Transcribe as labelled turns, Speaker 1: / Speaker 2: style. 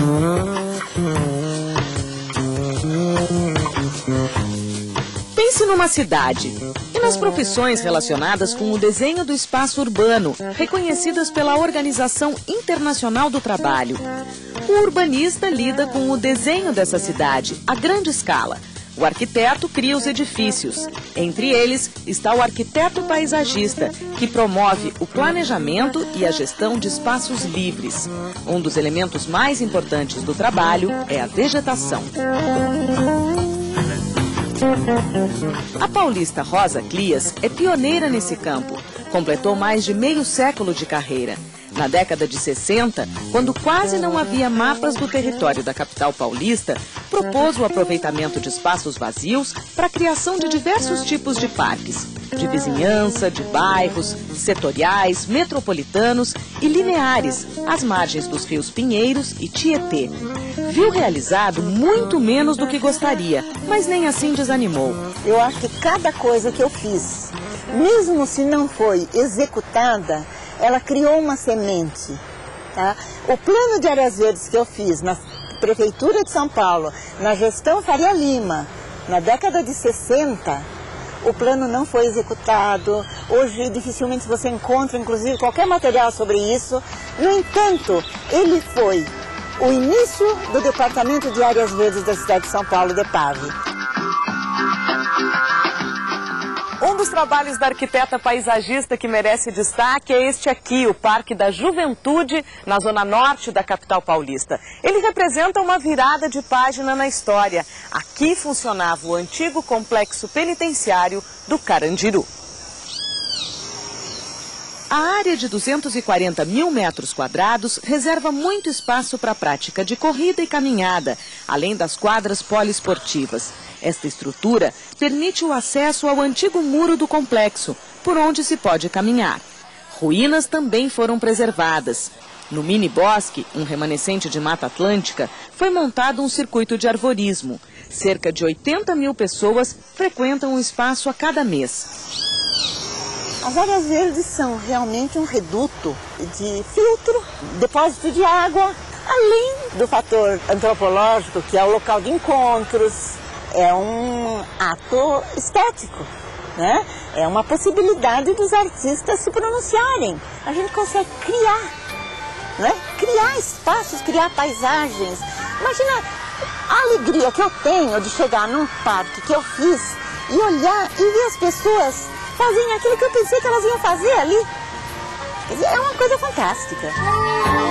Speaker 1: Pense numa cidade e nas profissões relacionadas com o desenho do espaço urbano, reconhecidas pela Organização Internacional do Trabalho. O urbanista lida com o desenho dessa cidade, a grande escala. O arquiteto cria os edifícios. Entre eles está o arquiteto paisagista, que promove o planejamento e a gestão de espaços livres. Um dos elementos mais importantes do trabalho é a vegetação. A paulista Rosa Clias é pioneira nesse campo. Completou mais de meio século de carreira. Na década de 60, quando quase não havia mapas do território da capital paulista, propôs o aproveitamento de espaços vazios para a criação de diversos tipos de parques, de vizinhança, de bairros, setoriais, metropolitanos e lineares, às margens dos rios Pinheiros e Tietê. Viu realizado muito menos do que gostaria, mas nem assim desanimou.
Speaker 2: Eu acho que cada coisa que eu fiz, mesmo se não foi executada, ela criou uma semente. Tá? O plano de áreas verdes que eu fiz na Prefeitura de São Paulo, na gestão Faria Lima, na década de 60, o plano não foi executado. Hoje dificilmente você encontra, inclusive, qualquer material sobre isso. No entanto, ele foi o início do Departamento de Áreas Verdes da cidade de São Paulo, DEPAV.
Speaker 1: Um dos trabalhos da arquiteta paisagista que merece destaque é este aqui, o Parque da Juventude, na zona norte da capital paulista. Ele representa uma virada de página na história. Aqui funcionava o antigo complexo penitenciário do Carandiru. A área de 240 mil metros quadrados reserva muito espaço para a prática de corrida e caminhada, além das quadras poliesportivas. Esta estrutura permite o acesso ao antigo muro do complexo, por onde se pode caminhar. Ruínas também foram preservadas. No mini-bosque, um remanescente de Mata Atlântica, foi montado um circuito de arvorismo. Cerca de 80 mil pessoas frequentam o espaço a cada mês.
Speaker 2: As áreas verdes são realmente um reduto de filtro, depósito de água, além do fator antropológico, que é o local de encontros. É um ato estético, né? É uma possibilidade dos artistas se pronunciarem. A gente consegue criar, né? Criar espaços, criar paisagens. Imagina a alegria que eu tenho de chegar num parque que eu fiz e olhar e ver as pessoas fazerem aquilo que eu pensei que elas iam fazer ali. Quer dizer, é uma coisa fantástica.